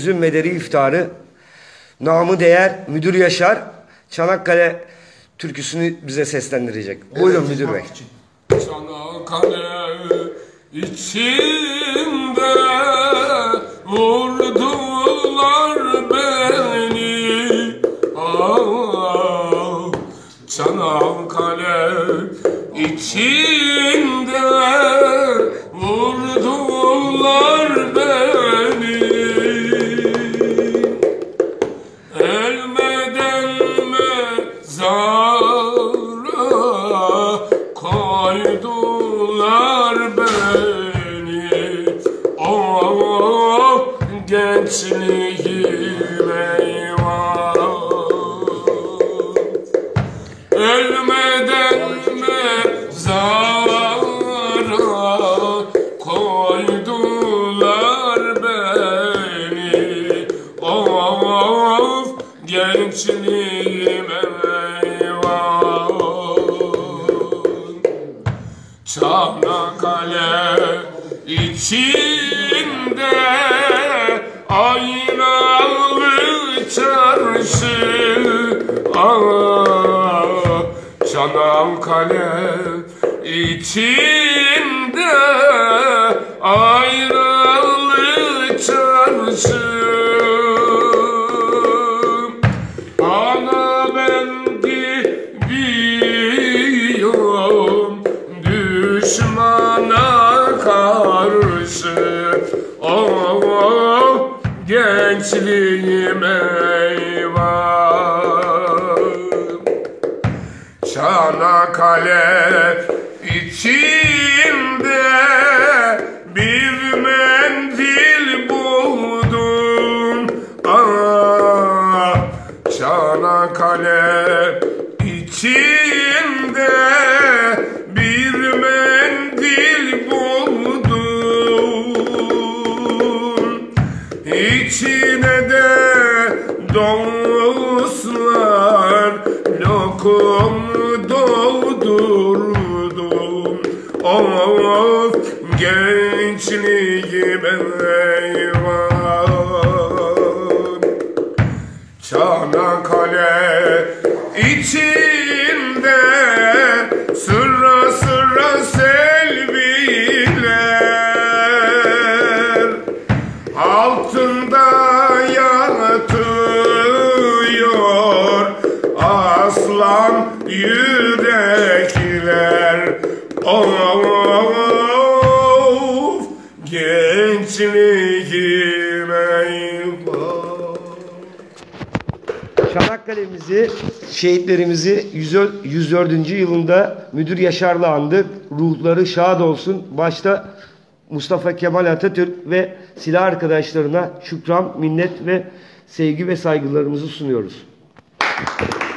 Mederi iftarı, namı değer Müdür Yaşar Çanakkale türküsünü bize seslendirecek. Evet, buyurun Müdür Bey. Çanakkale içinde vurdular beni, ah, Çanakkale içinde vurdular beni, ölmeden mezara koydular beni, oh gençliğim eyvah, ölmeden mezara koydular beni, of gençliğim eyvah. Çanakkale içinde aynalı çarşı, ah, Çanakkale içinde aynalı çarşı, ana ben gidiyorum düşmana karşı, oh gençliğim eyvah. Çanakkale içinde bir mendil buldum, ah, Çanakkale içinde bir mendil buldum, içine de dostlar lokum doldurdum, of gençliğim eyvah. Çanakkale içinde sıra sıra selviler, altında yatıyor aslan yürekler, of gençliğim eyvah. Çanakkale'mizi, şehitlerimizi 104. yılında Müdür Yaşar'la andık. Ruhları şad olsun. Başta Mustafa Kemal Atatürk ve silah arkadaşlarına şükran, minnet ve sevgi ve saygılarımızı sunuyoruz.